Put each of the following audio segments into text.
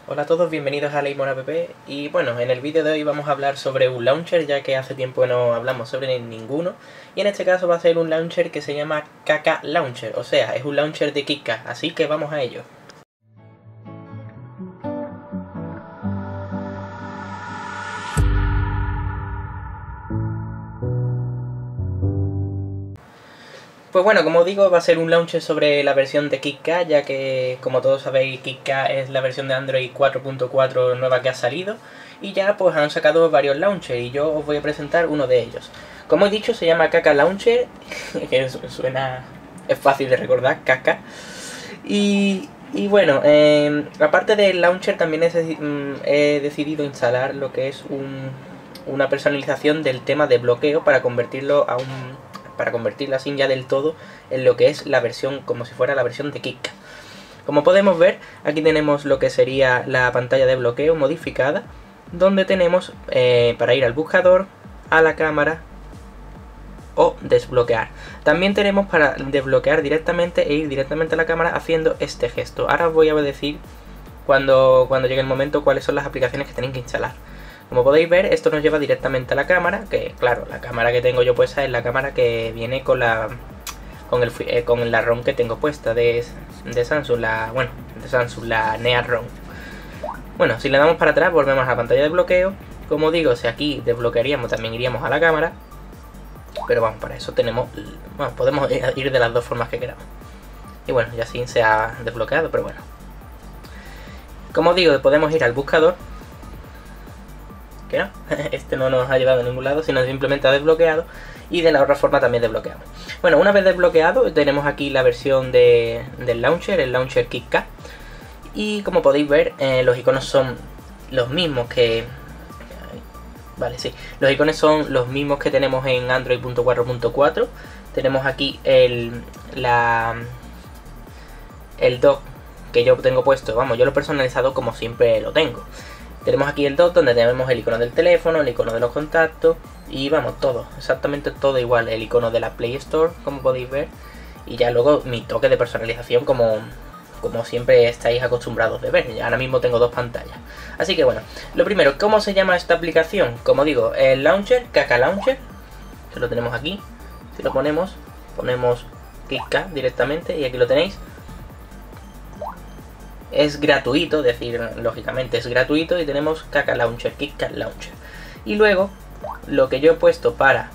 Hola a todos, bienvenidos a Lemon App y bueno, en el vídeo de hoy vamos a hablar sobre un launcher, ya que hace tiempo no hablamos sobre ninguno, y en este caso va a ser un launcher que se llama Kaka Launcher, o sea, es un launcher de KitKat, así que vamos a ello. Pues bueno, como digo, va a ser un launcher sobre la versión de KitKat, ya que, como todos sabéis, KitKat es la versión de Android 4.4 nueva que ha salido, y ya pues han sacado varios launchers, y yo os voy a presentar uno de ellos. Como he dicho, se llama Kaka Launcher, que suena... es fácil de recordar, Kaka. Y bueno, aparte del launcher también he decidido instalar lo que es una personalización del tema de bloqueo para convertirlo para convertirla así ya del todo en lo que es la versión, como si fuera la versión de KitKat. Como podemos ver, aquí tenemos lo que sería la pantalla de bloqueo modificada, donde tenemos para ir al buscador, a la cámara o desbloquear. También tenemos para desbloquear directamente e ir directamente a la cámara haciendo este gesto. Ahora os voy a decir cuando llegue el momento cuáles son las aplicaciones que tenéis que instalar. Como podéis ver, esto nos lleva directamente a la cámara, que claro, la cámara que tengo yo puesta es la cámara que viene con la ROM que tengo puesta de Samsung, la Neo ROM. Bueno, si le damos para atrás, volvemos a la pantalla de bloqueo. Como digo, si aquí desbloquearíamos, también iríamos a la cámara. Pero vamos, para eso podemos ir de las dos formas que queramos. Y bueno, ya así se ha desbloqueado, pero bueno. Como digo, podemos ir al buscador. Que no, este no nos ha llevado a ningún lado, sino simplemente ha desbloqueado. Y de la otra forma también desbloqueamos. Bueno, una vez desbloqueado, tenemos aquí la versión del launcher, el launcher KitKat. Y como podéis ver, los iconos son los mismos que... Vale, sí, los iconos son los mismos que tenemos en Android 4.4. Tenemos aquí el dock que yo tengo puesto. Vamos, yo lo he personalizado como siempre lo tengo. Tenemos aquí el dock donde tenemos el icono del teléfono, el icono de los contactos y vamos, todo, exactamente todo igual. El icono de la Play Store, como podéis ver. Y ya luego mi toque de personalización como siempre estáis acostumbrados de ver. Ahora mismo tengo dos pantallas. Así que bueno, lo primero, ¿cómo se llama esta aplicación? Como digo, el launcher, Kaka Launcher, que lo tenemos aquí. Si lo ponemos KitKat directamente y aquí lo tenéis. Es gratuito, es decir, lógicamente es gratuito y tenemos Kaka Launcher, KitKat Launcher. Y luego, lo que yo he puesto para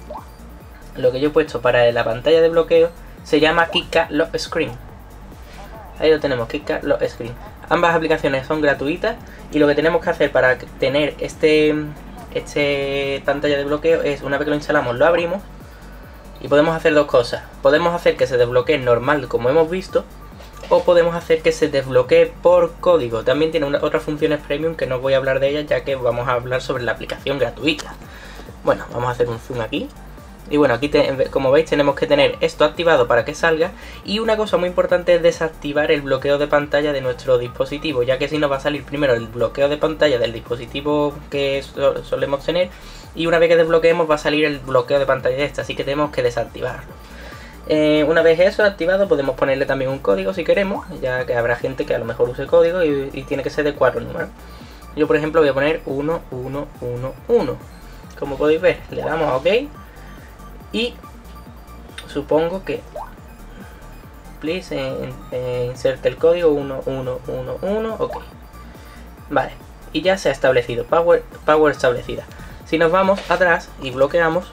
la pantalla de bloqueo se llama KitKat Lock Screen. Ahí lo tenemos, KitKat Lock Screen. Ambas aplicaciones son gratuitas y lo que tenemos que hacer para tener este pantalla de bloqueo es, una vez que lo instalamos, lo abrimos y podemos hacer dos cosas. Podemos hacer que se desbloquee normal, como hemos visto, o podemos hacer que se desbloquee por código. También tiene otras funciones premium que no voy a hablar de ellas, ya que vamos a hablar sobre la aplicación gratuita. Bueno, vamos a hacer un zoom aquí. Y bueno, aquí como veis tenemos que tener esto activado para que salga. Y una cosa muy importante es desactivar el bloqueo de pantalla de nuestro dispositivo, ya que si nos va a salir primero el bloqueo de pantalla del dispositivo que solemos tener, y una vez que desbloqueemos va a salir el bloqueo de pantalla de este, así que tenemos que desactivarlo. Una vez eso activado, podemos ponerle también un código si queremos, ya que habrá gente que a lo mejor use código y tiene que ser de 4 números. Yo por ejemplo voy a poner 1111. Como podéis ver, le damos a OK y supongo que please inserte el código 1111, OK. Vale, y ya se ha establecido, power establecida. Si nos vamos atrás y bloqueamos,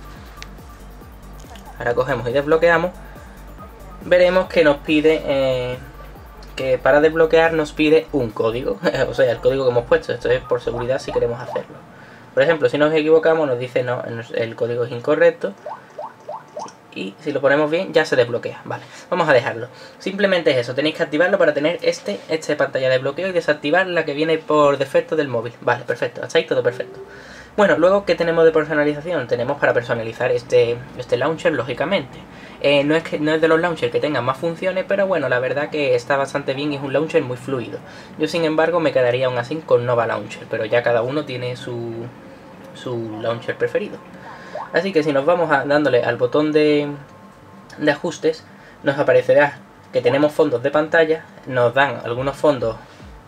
ahora cogemos y desbloqueamos, veremos que nos pide, que para desbloquear nos pide un código, o sea, el código que hemos puesto. Esto es por seguridad si queremos hacerlo. Por ejemplo, si nos equivocamos nos dice no, el código es incorrecto. Y si lo ponemos bien ya se desbloquea. Vale, vamos a dejarlo. Simplemente es eso, tenéis que activarlo para tener esta pantalla de bloqueo y desactivar la que viene por defecto del móvil. Vale, perfecto, hasta ahí todo perfecto. Bueno, luego, ¿qué tenemos de personalización? Tenemos para personalizar este launcher, lógicamente. No es de los launchers que tengan más funciones, pero bueno, la verdad que está bastante bien y es un launcher muy fluido. Yo, sin embargo, me quedaría aún así con Nova Launcher, pero ya cada uno tiene su launcher preferido. Así que si nos vamos dándole al botón de ajustes, nos aparecerá que tenemos fondos de pantalla, nos dan algunos fondos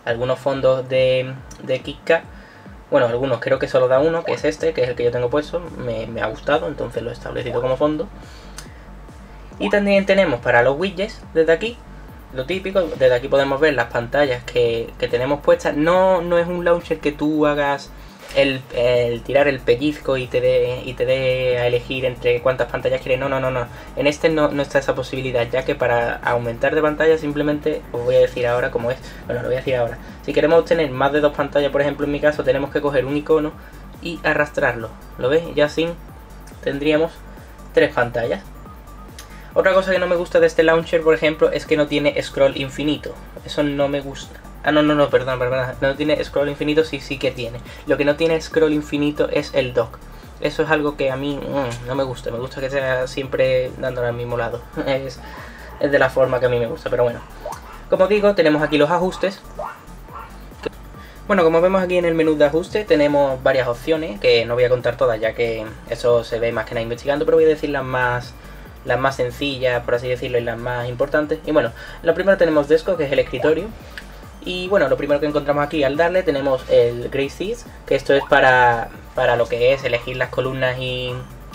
algunos fondos de KitKat. Bueno, algunos creo que solo da uno, que es este, que es el que yo tengo puesto. Me ha gustado, entonces lo he establecido como fondo. Y también tenemos para los widgets, desde aquí, lo típico, desde aquí podemos ver las pantallas que tenemos puestas. No es un launcher que tú hagas el tirar el pellizco y te dé a elegir entre cuántas pantallas quieres. No. En este no está esa posibilidad, ya que para aumentar de pantalla simplemente, os voy a decir ahora cómo es. Bueno, lo voy a decir ahora. Si queremos obtener más de 2 pantallas, por ejemplo en mi caso, tenemos que coger un icono y arrastrarlo. ¿Lo ves? Ya así tendríamos 3 pantallas. Otra cosa que no me gusta de este launcher, por ejemplo, es que no tiene scroll infinito. Eso no me gusta. Ah, no, perdón. No tiene scroll infinito, sí que tiene. Lo que no tiene scroll infinito es el dock. Eso es algo que a mí no me gusta. Me gusta que sea siempre dándole al mismo lado. Es de la forma que a mí me gusta, pero bueno. Como digo, tenemos aquí los ajustes. Bueno, como vemos aquí en el menú de ajuste, tenemos varias opciones, que no voy a contar todas, ya que eso se ve más que nada investigando, pero voy a decir las más sencillas, por así decirlo, y las más importantes. Y bueno, lo primero tenemos Desktop, que es el escritorio. Y bueno, lo primero que encontramos aquí al darle tenemos el Gray Seeds, que esto es para lo que es elegir las columnas y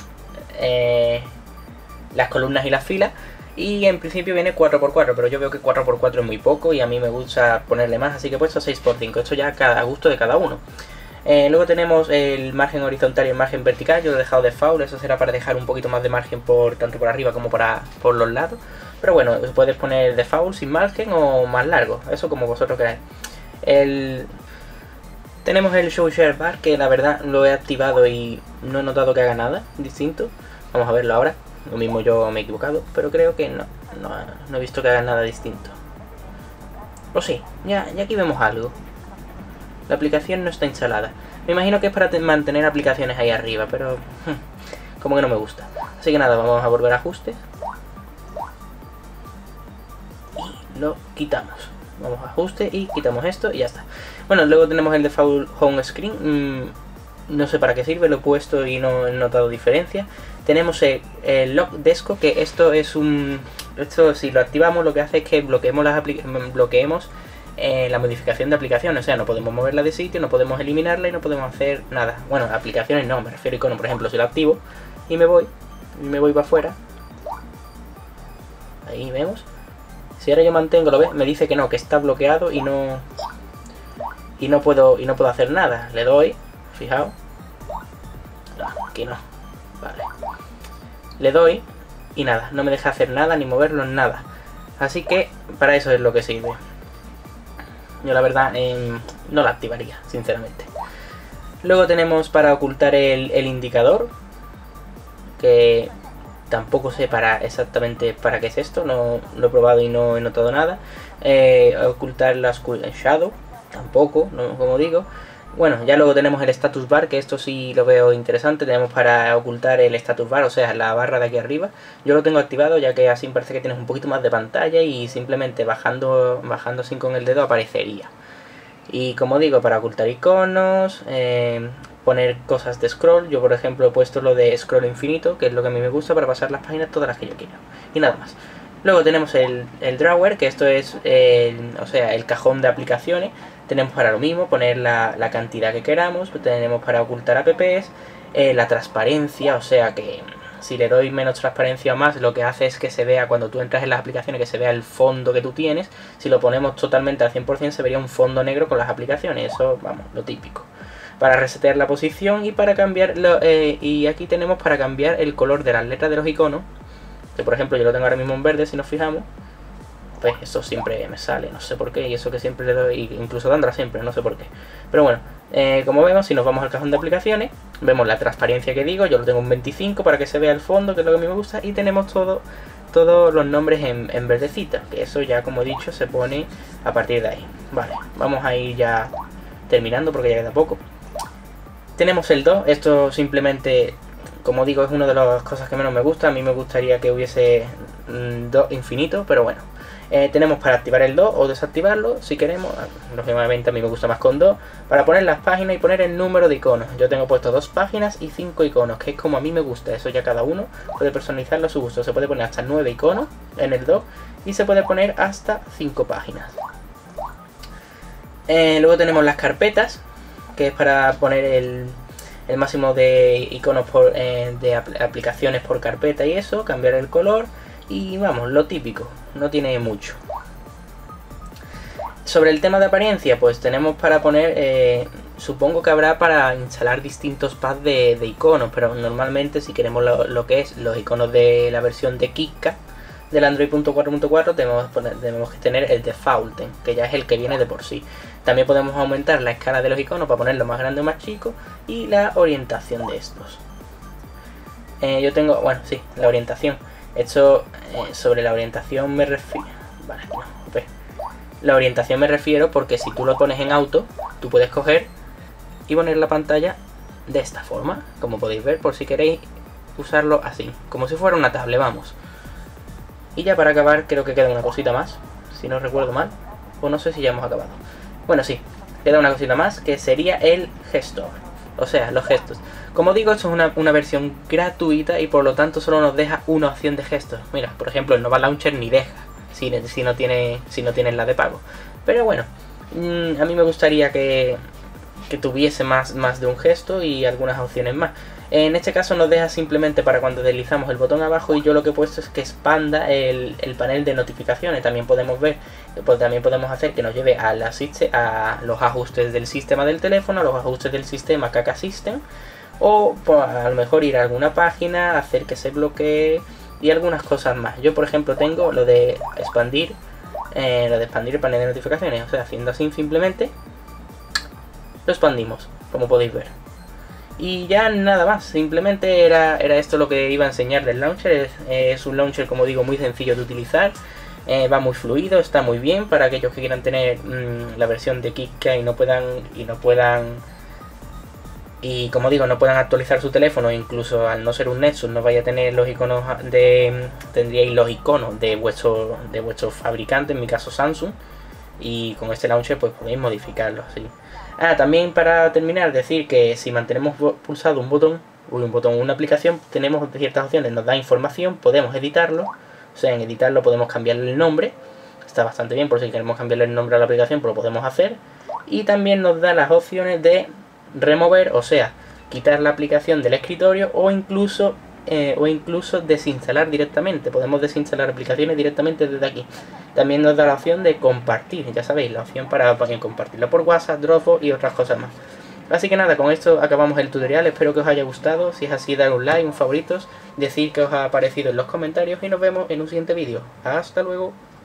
las filas. Y en principio viene 4×4, pero yo veo que 4×4 es muy poco y a mí me gusta ponerle más, así que he puesto 6×5. Esto ya a gusto de cada uno. Luego tenemos el margen horizontal y el margen vertical. Yo lo he dejado de default, eso será para dejar un poquito más de margen tanto por arriba como por los lados. Pero bueno, puedes poner default sin margen o más largo, eso como vosotros queráis. Tenemos el Show Share Bar, que la verdad lo he activado y no he notado que haga nada distinto. Vamos a verlo ahora. Lo mismo yo me he equivocado, pero creo que no he visto que haga nada distinto. O sí, ya aquí vemos algo. La aplicación no está instalada. Me imagino que es para mantener aplicaciones ahí arriba, pero como que no me gusta. Así que nada, vamos a volver a ajustes. Y lo quitamos. Vamos a ajuste y quitamos esto y ya está. Bueno, luego tenemos el default home screen. No sé para qué sirve, lo he puesto y no he notado diferencia. Tenemos el Lock Desktop, que esto si lo activamos lo que hace es que bloqueemos la modificación de aplicaciones. O sea, no podemos moverla de sitio, no podemos eliminarla y no podemos hacer nada. Bueno, aplicaciones no, me refiero a icono. Por ejemplo, si lo activo y me voy para afuera, ahí vemos. Si ahora yo mantengo, lo ves, me dice que no, que está bloqueado y no puedo hacer nada. Le doy, fijaos. No, aquí no. Vale. Le doy y nada, no me deja hacer nada ni moverlo, nada. Así que para eso es lo que sirve. Yo la verdad no la activaría, sinceramente. Luego tenemos para ocultar el indicador, que tampoco sé exactamente para qué es esto, no lo he probado y no he notado nada. Ocultar el shadow, tampoco, como digo. Bueno, ya luego tenemos el status bar, que esto sí lo veo interesante. Tenemos para ocultar el status bar, o sea, la barra de aquí arriba. Yo lo tengo activado, ya que así parece que tienes un poquito más de pantalla y simplemente bajando así con el dedo aparecería. Y como digo, para ocultar iconos, poner cosas de scroll. Yo por ejemplo he puesto lo de scroll infinito, que es lo que a mí me gusta para pasar las páginas todas las que yo quiero. Y nada más. Luego tenemos el drawer, que esto es el cajón de aplicaciones. Tenemos para lo mismo, poner la cantidad que queramos. Tenemos para ocultar apps, la transparencia, o sea que si le doy menos transparencia o más, lo que hace es que se vea cuando tú entras en las aplicaciones, que se vea el fondo que tú tienes. Si lo ponemos totalmente al 100% se vería un fondo negro con las aplicaciones, eso, vamos, lo típico. Para resetear la posición y para cambiar, y aquí tenemos para cambiar el color de las letras de los iconos. Que por ejemplo yo lo tengo ahora mismo en verde, si nos fijamos. Pues eso siempre me sale, no sé por qué, y eso que siempre le doy, incluso dándola siempre, no sé por qué. Pero bueno, como vemos, si nos vamos al cajón de aplicaciones, vemos la transparencia que digo, yo lo tengo en 25 para que se vea el fondo, que es lo que a mí me gusta, y tenemos todos los nombres en verdecita, que eso ya, como he dicho, se pone a partir de ahí. Vale, vamos a ir ya terminando porque ya queda poco. Tenemos el do, esto simplemente, como digo, es una de las cosas que menos me gusta. A mí me gustaría que hubiese do infinito, pero bueno. Tenemos para activar el do o desactivarlo si queremos. Lógicamente a mí me gusta más con do. Para poner las páginas y poner el número de iconos. Yo tengo puesto 2 páginas y 5 iconos, que es como a mí me gusta. Eso ya cada uno puede personalizarlo a su gusto. Se puede poner hasta 9 iconos en el do y se puede poner hasta 5 páginas. Luego tenemos las carpetas, que es para poner el máximo de iconos de aplicaciones por carpeta y eso, cambiar el color y vamos, lo típico, no tiene mucho. Sobre el tema de apariencia, pues tenemos para poner, supongo que habrá para instalar distintos pads de iconos, pero normalmente si queremos lo que es los iconos de la versión de KitKat del Android 4.4 tenemos que tener el Defaulten, que ya es el que viene de por sí. También podemos aumentar la escala de los iconos para ponerlo más grande o más chico y la orientación de estos. Yo tengo, bueno, sí, la orientación. Esto, sobre la orientación me refiero... Vale, no, pues, la orientación me refiero porque si tú lo pones en auto, tú puedes coger y poner la pantalla de esta forma, como podéis ver, por si queréis usarlo así, como si fuera una tablet, vamos. Y ya para acabar creo que queda una cosita más, si no recuerdo mal, o no sé si ya hemos acabado. Bueno, sí, queda una cosita más, que sería el gestor, o sea, los gestos. Como digo, esto es una versión gratuita y por lo tanto solo nos deja una opción de gestos. Mira, por ejemplo, el Nova Launcher ni deja, si no tienes la de pago. Pero bueno, a mí me gustaría que tuviese más de un gesto y algunas opciones más. En este caso nos deja simplemente para cuando deslizamos el botón abajo, y yo lo que he puesto es que expanda el panel de notificaciones. También podemos ver, también podemos hacer que nos lleve a los ajustes del sistema del teléfono, a los ajustes del sistema KK System, o pues, a lo mejor ir a alguna página, hacer que se bloquee y algunas cosas más. Yo por ejemplo tengo lo de expandir el panel de notificaciones, o sea, haciendo así simplemente lo expandimos, como podéis ver. Y ya nada más, simplemente era esto lo que iba a enseñar del launcher. Es un launcher, como digo, muy sencillo de utilizar, va muy fluido, está muy bien para aquellos que quieran tener la versión de KitKat y como digo, no puedan actualizar su teléfono. Incluso al no ser un Nexus no vaya a tener los iconos tendríais los iconos de vuestro fabricante, en mi caso Samsung, y con este launcher pues podéis modificarlo así. También para terminar, decir que si mantenemos pulsado una aplicación, tenemos ciertas opciones, nos da información, podemos editarlo, o sea, en editarlo podemos cambiarle el nombre, está bastante bien, por si queremos cambiarle el nombre a la aplicación, pues lo podemos hacer, y también nos da las opciones de remover, o sea, quitar la aplicación del escritorio o incluso desinstalar directamente. Podemos desinstalar aplicaciones directamente desde aquí. También nos da la opción de compartir, ya sabéis, la opción para compartirlo por WhatsApp, Dropbox y otras cosas más. Así que nada, con esto acabamos el tutorial. Espero que os haya gustado. Si es así, dar un like, un favoritos, decir que os ha parecido en los comentarios y nos vemos en un siguiente vídeo. Hasta luego.